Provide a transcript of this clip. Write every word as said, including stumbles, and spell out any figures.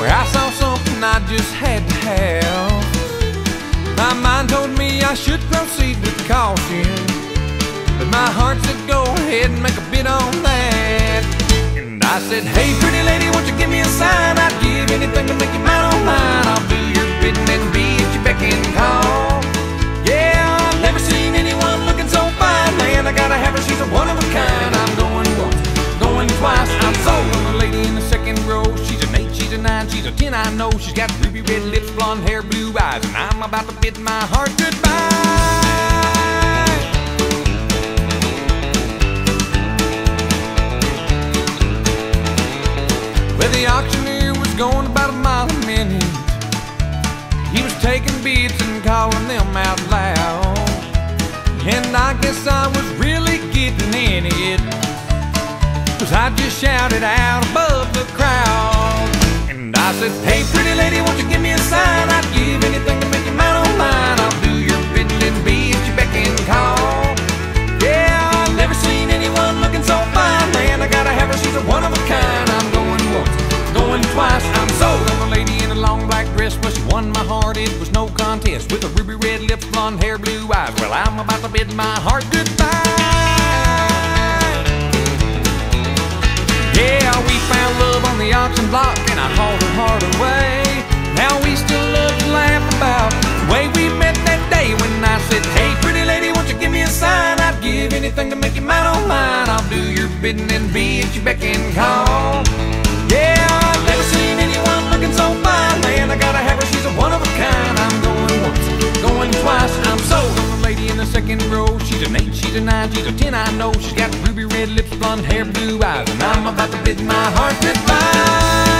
where I saw something I just had to have. My mind told me I should proceed with caution, but my heart said go ahead and make a bid on that. And I said, hey pretty lady, won't you give me a sign? I'd give anything to make you mine on mine. I'll do your bidding and be at your beck and call. Yeah, I've never seen anyone looking so fine. Man, I gotta have her, she's a one of a kind. I'm going once, going twice, I'm sold on the lady in the second row. She's an eight, she's a nine, she's a ten, I know. She's got ruby red lips, blonde hair, blue eyes, and I'm about to bid my heart goodbye. Well, the auctioneer was going about a mile a minute. He was taking bids and calling them out loud, and I guess I was really getting in it, 'cause I just shouted out above the crowd. And I said, hey pretty lady, won't you give me a sign? I'd give anything to make you mine on mine. I'll do your bidding and be at your beck and call. Yeah, I've never seen anyone looking so fine. Man, I gotta have her, she's a one of a kind. I'm going once, going twice, I'm sold on the lady in a long black dress. Well, she won my heart, it was no contest, with a ruby red lips, blonde hair, blue eyes. Well, I'm about to bid my heart goodbye. Yeah, we found love on the auction block, and I hauled her heart away. Now we still love to laugh about the way we met that day when I said, hey pretty lady, won't you give me a sign? I'd give anything to make you mine on mine. I'll do your bidding and be at your beck and call. Yeah, I've never seen anyone looking so fine. Man, I gotta have her, she's a one of a kind. I'm going once, going twice, I'm sold on the lady in the second row. She's an eight, she's a nine, she's a ten, I know. She's got ruby red lips, blonde hair, blue eyes, and I'm about to bid my heart goodbye.